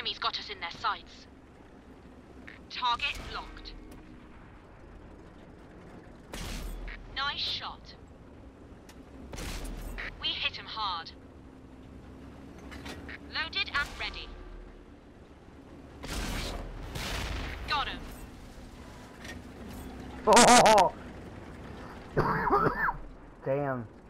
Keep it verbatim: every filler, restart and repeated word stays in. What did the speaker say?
enemy's got us in their sights. Target locked. Nice shot. We hit him hard. Loaded and ready. Got him. Oh! Damn.